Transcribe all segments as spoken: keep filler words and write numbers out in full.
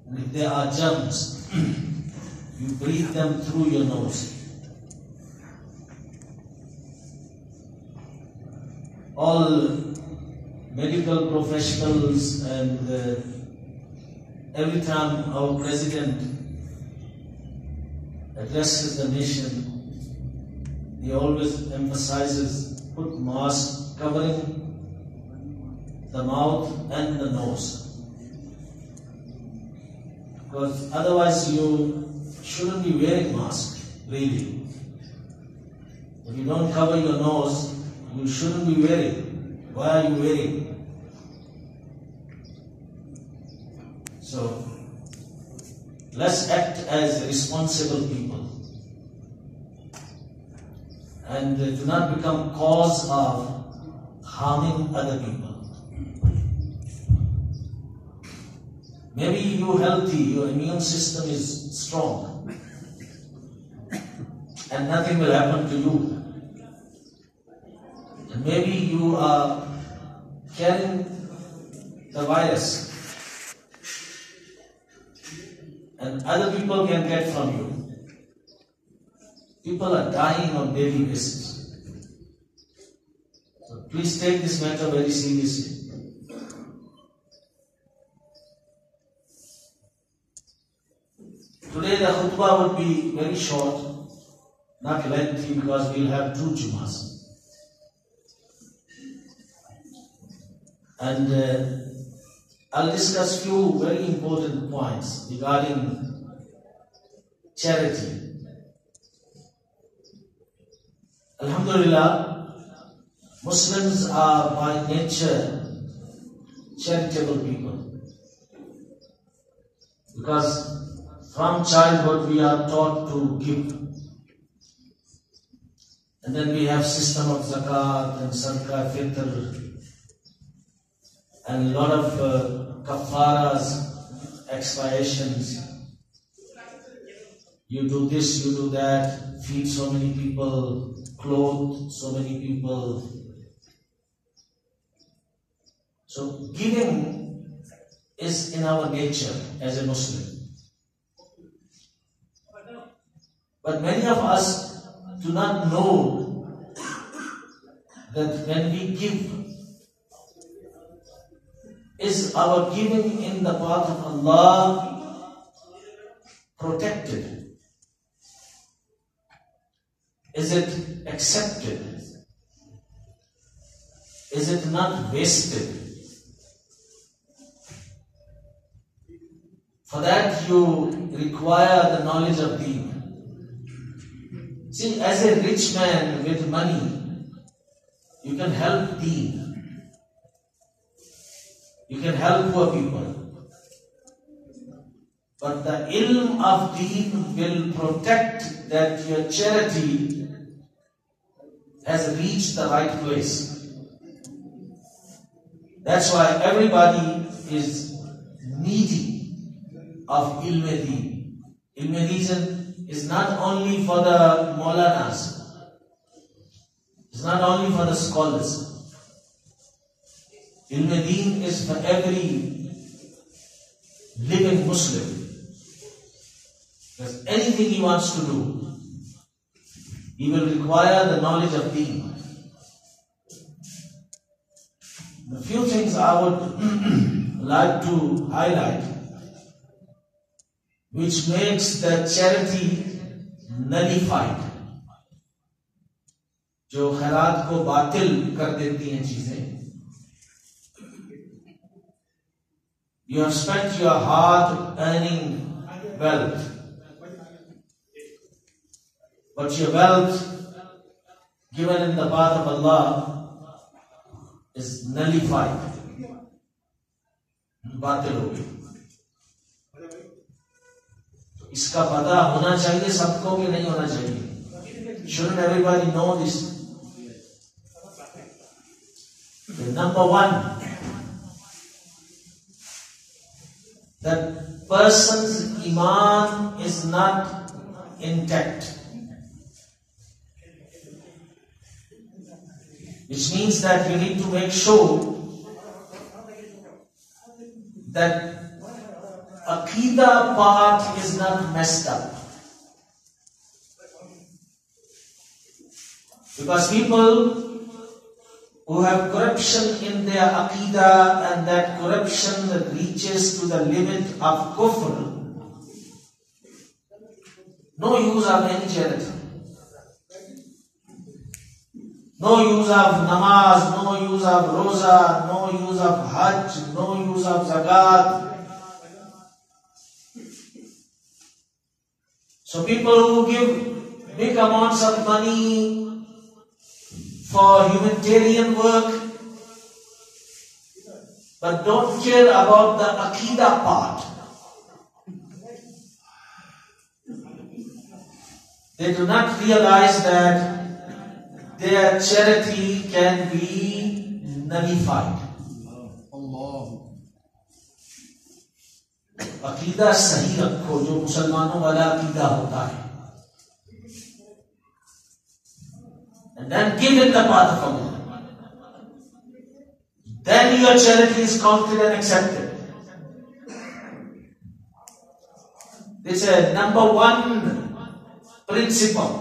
And if there are germs, you breathe them through your nose. All medical professionals, and uh, every time our president addresses the nation, he always emphasizes put mask covering the mouth and the nose, because otherwise you shouldn't be wearing mask, really. If you don't cover your nose, you shouldn't be wearing. Why are you wearing? So, let's act as responsible people and do not become cause of harming other people. Maybe you're healthy, your immune system is strong, and nothing will happen to you. And maybe you are carrying the virus, and other people can get from you. People are dying on daily basis. So please take this matter very seriously. Today the khutbah would be very short, not lengthy, because we'll have two Jumas. And uh, I'll discuss few very important points regarding charity. Alhamdulillah, Muslims are by nature charitable people, because from childhood we are taught to give. And then we have system of zakat and sadaqah fitr, and a lot of uh, kafaras, expiations. You do this, you do that, feed so many people, clothe so many people. So giving is in our nature as a Muslim. But many of us do not know that when we give, is our giving in the path of Allah protected? Is it accepted? Is it not wasted? For that you require the knowledge of Deen. See, as a rich man with money, you can help Deen. You can help poor people. But the ilm of Deen will protect that your charity has reached the right place. That's why everybody is needy of ilm Deen. Ilm Deen is not only for the Maulanas. It's not only for the scholars. Ilm Deen is for every living Muslim. Because anything he wants to do, he will require the knowledge of Deen. The few things I would like to highlight, which makes the charity nullified, जो खैरात को बातिल कर देती हैं चीजें. You have spent your hard earning wealth, but your wealth given in the path of Allah is nullified, बातिल हो गई. इसका पता होना चाहिए सबको कि नहीं होना चाहिए? Shouldn't everybody know this? The number one, that person's iman is not intact, which means that you need to make sure that Aqidah part is not messed up. Because people who have corruption in their Aqidah and that corruption that reaches to the limit of kufr, no use of any charity. No use of namaz, no use of roza, no use of hajj, no use of zakat. So people who give big amounts of money for humanitarian work, but don't care about the Aqidah part. They do not realize that their charity can be nullified. अकीदा सही रखो जो मुसलमानों वाला अकीदा होता है, and then give it the path of Allah. Then your charity is counted and accepted. This is a number one principle.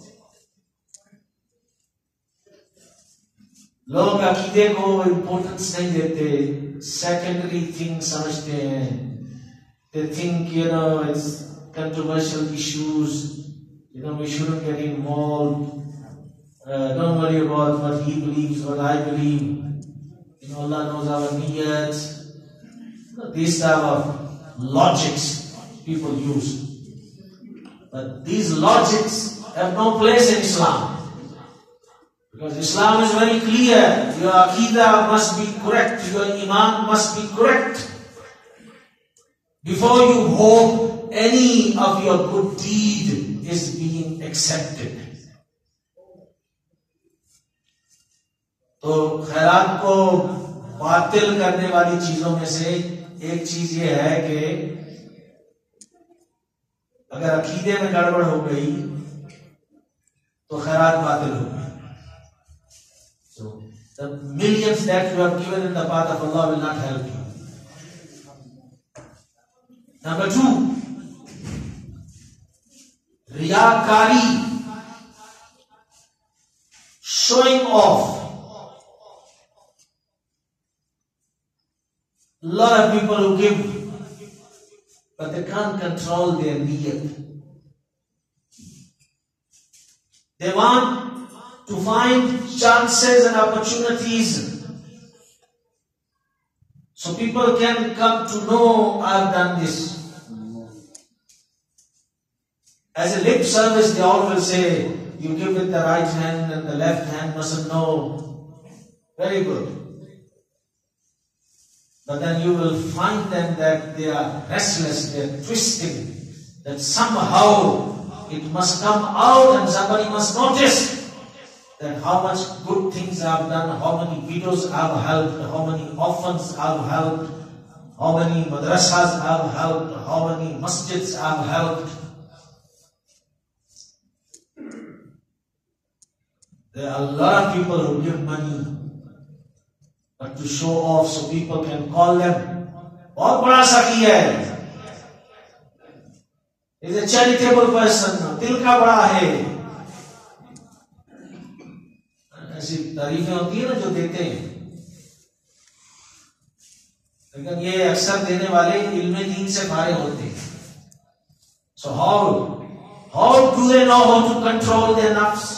लोग अकीदे को इम्पोर्टेंस नहीं देते, सेकेंडरी थिंग समझते हैं. They think, you know, it's controversial issues, you know, we shouldn't get involved. Uh, don't worry about what he believes, what I believe. You know, Allah knows our niyyat. You know, these type of logics people use. But these logics have no place in Islam. Because Islam is very clear. Your aqidah must be correct. Your iman must be correct. Before you hope any of your good deed is being accepted. तो खैरात को बातिल करने वाली चीजों में से एक चीज ये है कि अगर अकीदे में गड़बड़ हो गई तो खैरात बातिल हो गई. So the millions that you have given in the path of Allah will not help you. Number two, riyakari, showing off. A lot of people who give, but they can't control their niyyat. They want to find chances and opportunities so people can come to know I've done this. As a lip service, they always say, you give with the right hand and the left hand mustn't know. Very good. But then you will find them that they are restless, they are twisting, that somehow it must come out and somebody must notice that how much good things I've done, how many widows I've helped, how many orphans I've helped, how many madrasas I've helped, how many masjids I've helped. There are a lot of people who give money, but to show off so people can call them, बहुत बड़ा सखी है, is a charitable person, दिल का बड़ा है. ऐसी तारीफें होती है ना जो देते हैं, लेकिन ये अक्सर देने वाले इल्मे दीन से फारिग होते हैं. So how how do they know how to control their nafs?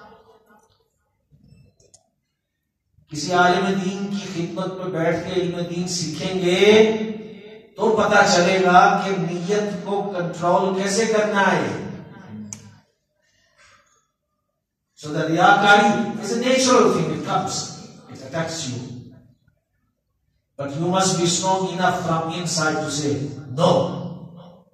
किसी आलिम दीन की खिदमत में बैठ के इल्म दीन सीखेंगे तो पता चलेगा कि नियत को कंट्रोल कैसे करना है. So the riyakari is a natural thing, it comes, it attacks you. But you must be strong enough from inside to say, no.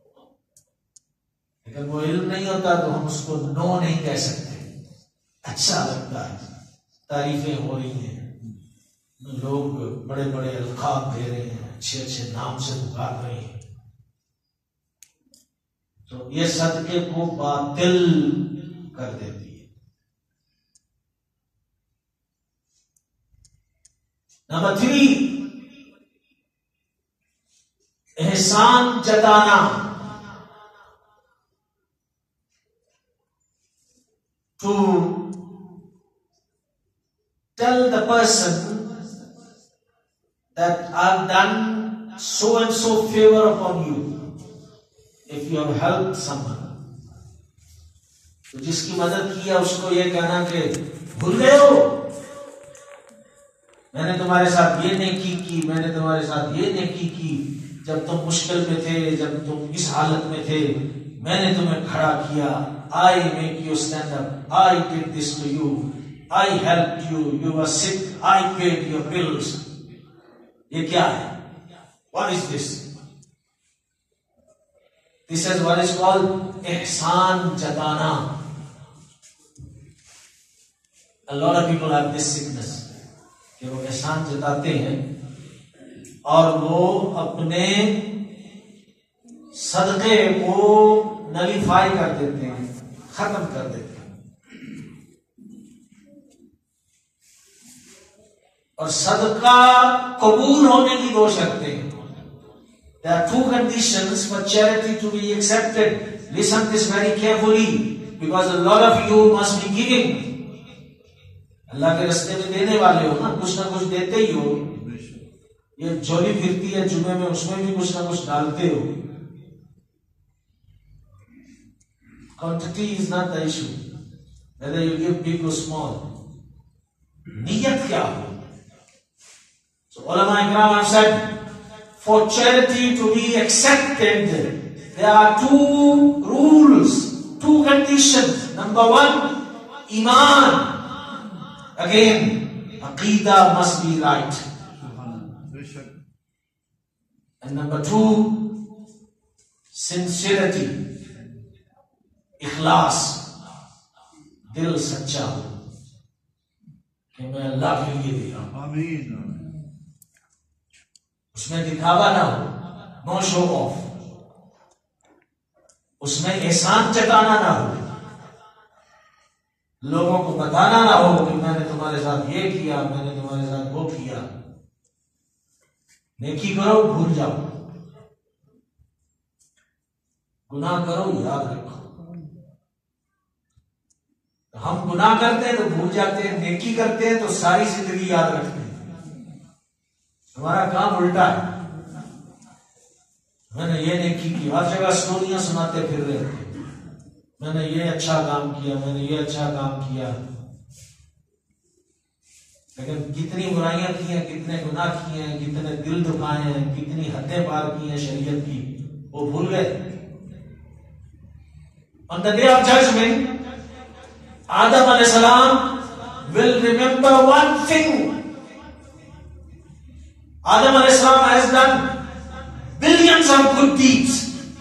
लेकिन वो इल्म नहीं होता तो हम उसको नो नहीं कह सकते. अच्छा लगता है, तारीफें हो रही हैं, लोग बड़े बड़े अलकाब दे रहे हैं, अच्छे अच्छे नाम से पुकार रहे हैं, तो ये सदके को बातिल कर देती है. नंबर थ्री, एहसान जताना, to tell the person that I've done so and so favor upon you if you have helped someone. तो जिसकी मदद किया उसको ये कहना कि भूल गए हो, मैंने तुम्हारे साथ ये नेकी की, मैंने तुम्हारे साथ ये नेकी की, जब तुम मुश्किल में थे, जब तुम इस हालत में थे, मैंने तुम्हें खड़ा किया. I make you stand up. I did this to you. I helped you. You were sick. I paid your bills. ये क्या है? What is this? This is what is called ihsan jatana. A lot of people have this sickness कि वो एहसान जताते हैं और वो अपने सदक़े को नलीफाई कर देते हैं, खत्म कर देते हैं. और सदका कबूल होने की दो शर्तें हैं. There are two conditions for charity to be accepted. Listen this very carefully, because a lot of you must be giving. अल्लाह के रास्ते में देने वाले हो ना, कुछ ना कुछ देते ही हो. ये झोली फिरती है जुमे में, उसमें भी कुछ ना कुछ डालते हो. Quantity is not the issue, whether you give big or small. Niyat क्या हो? So ulama ikram have said, for charity to be accepted, there are two rules, two conditions. Number one, iman. Again, aqidah must be right. And number two, sincerity, इखलास, दिल सच्चा हो कि मैं अल्लाह के लिए दे रहा हूं. उसमें दिखावा ना हो, नो शो ऑफ. उसमें एहसान जताना ना हो, लोगों को बताना ना हो कि मैंने तुम्हारे साथ ये किया, मैंने तुम्हारे साथ वो किया. नेकी करो, भूल जाओ. गुनाह करो, याद रखो. हम गुनाह करते हैं तो भूल जाते हैं, नेकी करते हैं तो सारी जिंदगी याद रखते हैं. हमारा काम उल्टा है. मैंने ये नेकी की, हर जगह स्टोरियां सुनाते फिर रहे थे, मैंने ये अच्छा काम किया, मैंने ये अच्छा काम किया. लेकिन कितनी बुराइयां की हैं, कितने गुनाह किए हैं, कितने दिल दुखाए हैं, कितनी हदें पार की हैं शरीयत की, वो भूल गए. On the day of judgment, Adam alayhi salam will remember one thing. Adam alayhi salam has done billions of good deeds,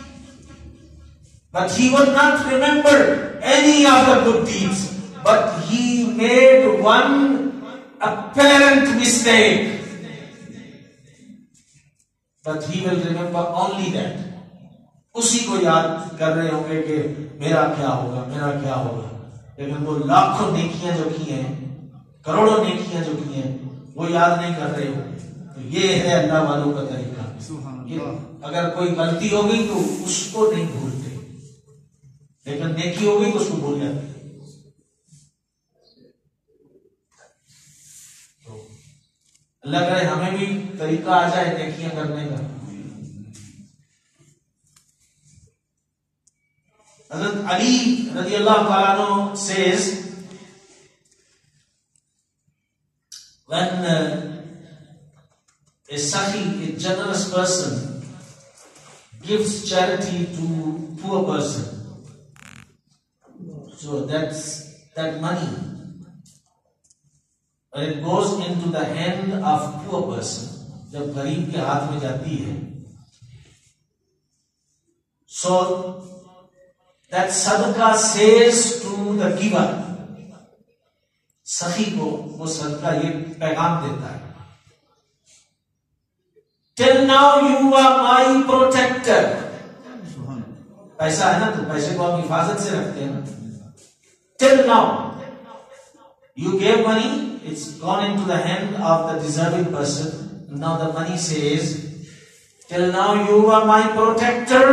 but he would not remember any of the good deeds. But he made one apparent mistake, but he will remember only that. उसी को याद कर रहे होंगे कि मेरा क्या होगा, मेरा क्या होगा. लेकिन वो लाखों नेकियां जो की हैं, करोड़ों नेकियां जो की हैं, वो याद नहीं कर रहे होंगे. तो ये है अल्लाह वालों का तरीका कि अगर कोई गलती हो गई तो उसको नहीं भूलते, लेकिन नेकी हो गई तो उसको भूल जाते. तो अल्लाह करे हमें भी तरीका आ जाए नेकियां करने का. Hazrat Ali radiallahu ta'ala says, when uh, a sakhi, a generous person, gives charity to poor person, so that's that money, when it goes into the hand of poor person, जब गरीब के हाथ में जाती है, so that sadaqah says to the giver, सखी को वो सदका ये पैगाम देता है, till now you are my protector. पैसा है ना, तो पैसे को हम हिफाजत से रखते हैं ना. Till now you gave money, it's gone into the hand of the deserving person. Now the money says Till now you were my protector,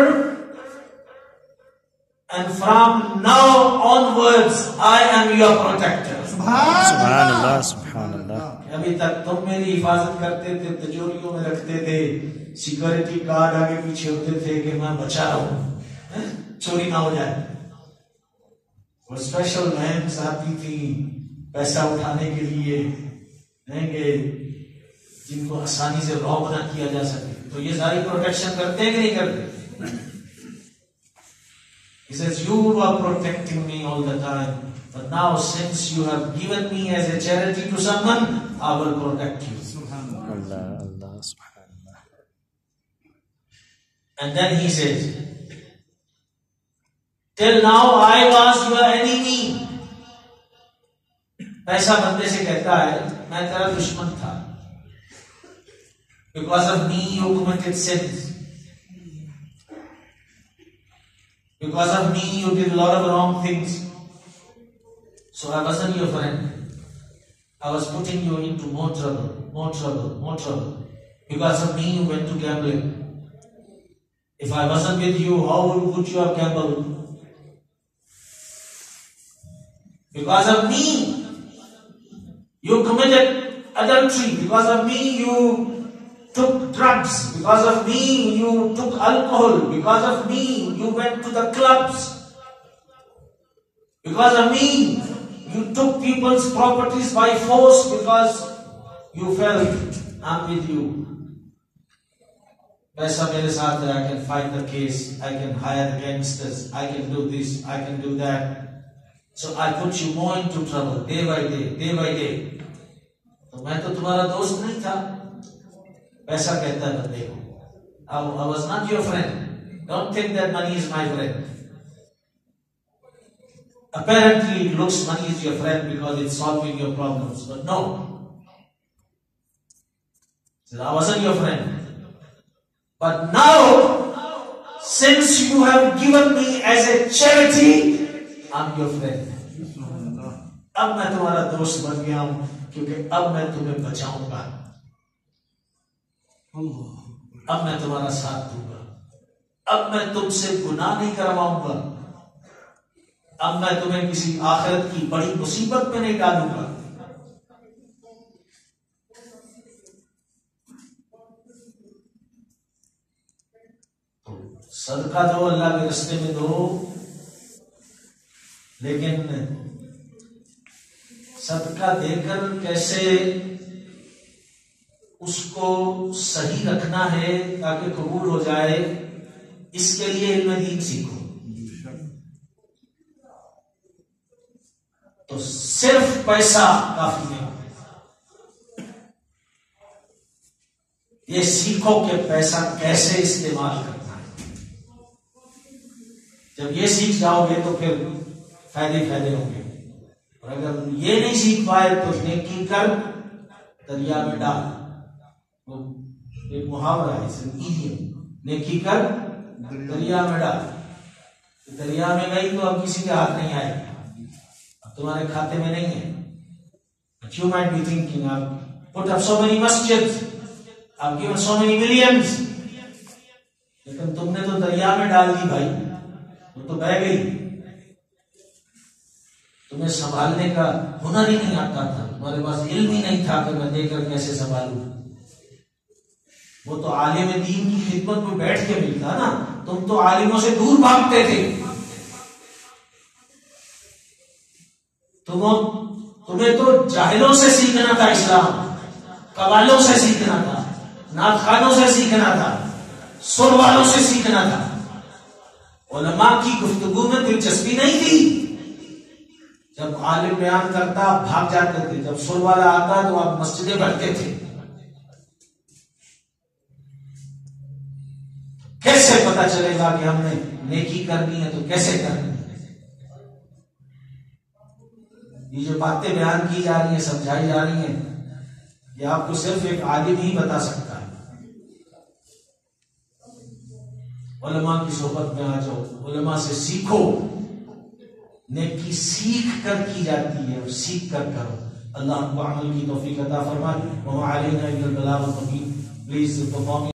and from now onwards I am your protector. Subhanallah, Subhanallah. अभी तक तुम मेरी हिफाजत करते थे, तिजोरियों में रखते थे, सिक्योरिटी गार्ड आगे पीछे होते थे कि मैं बचा रहूं, चोरी ना हो जाए। वो स्पेशल वैन्स आती थी पैसा उठाने के लिए, कि जिनको आसानी से रॉब ना किया जा सके, तो ये सारी प्रोटेक्शन करते हैं कि नहीं करते? He says, you were protecting me all the time, but now since you have given me as a charity to someone, I will protect you. Allah, Allah, Subhanallah. And then he says, till now I was your enemy. पैसा बंदे से कहता है मैं तेरा दुश्मन था. Because of me you committed sins. Because of me you did a lot of wrong things. So I wasn't your friend. I was putting you into more trouble, more trouble, more trouble. Because of me you went to gambling. If I wasn't with you, how would you have gambled? Because of me you committed adultery. Because of me you took drugs. Because of me you took alcohol. Because of me you went to the clubs. Because of me you took people's properties by force, because you felt I'm with you. Paisa mere saath hai, I can fight the case, I can hire the gangsters, I can do this, I can do that. So I put you more into trouble day by day, day by day. तो मैं तो तुम्हारा दोस्त नहीं था. पैसा कहता है बंदे को, I, I was not your friend. Don't think that money is my friend. Apparently it looks money is your friend because it's solving your problems, but no. I wasn't your friend. But now, since you have given me as a charity, I'm your friend. अब मैं तुम्हारा दोस्त बन गया हूं, क्योंकि अब मैं तुम्हें बचाऊंगा, अब मैं तुम्हारा साथ दूंगा, अब मैं तुमसे गुनाह नहीं करवाऊंगा, अब मैं तुम्हें किसी आखिरत की बड़ी मुसीबत में नहीं डालूंगा. तो सदका दो, अल्लाह के रास्ते में दो, लेकिन सदका देकर कैसे उसको सही रखना है ताकि कबूल हो जाए, इसके लिए इल्म दीन सीखो. तो सिर्फ पैसा काफी नहीं, ये सीखो कि पैसा कैसे इस्तेमाल करना है. जब ये सीख जाओगे तो फिर फायदे फायदे होंगे. और अगर ये नहीं सीख पाए तो नेकी कर दरिया में डाल. वो एक मुहावरा है, इडियम, नेकी कर दरिया में डाल. दरिया में गई तो अब किसी के हाथ नहीं आएगी, तुम्हारे खाते में नहीं है. But you might be thinking, I've put up so many masjids, I've given so many millions, लेकिन तुमने तो दरिया में डाल दी भाई, वो तो बह गई. तुम्हें संभालने का हुनर ही नहीं आता था, तुम्हारे पास इल्म ही नहीं था कि मैं देकर कैसे संभालूं. वो तो आलिम दीन की खिदमत में बैठ के मिलता ना, तुम तो आलिमों से दूर भागते थे. तुम तुम्हें तो जाहिलों से सीखना था, इस्लाम कवालों से सीखना था, नाथखानों से सीखना था, सुर वालों से सीखना था. उलमा की गुफ्तगू में दिलचस्पी नहीं थी. जब आलिम बयान करता आप भाग जाते थे, जब सुर वाला आता तो आप मस्जिदें भरते थे. कैसे पता चलेगा कि हमने नेकी करनी है तो कैसे करनी है? ये जो बातें बयान की जा रही है, समझाई जा रही है, ये आपको सिर्फ एक आलिम ही बता सकता है. उलमा की सोहबत में आ जाओ, उलमा से सीखो. नेकी सीख कर की जाती है और सीख कर करो. अल्लाह हमको अमल की तौफीक अता फरमाए. व मा अलैना इल्लल बलागुल मुबीन. Please perform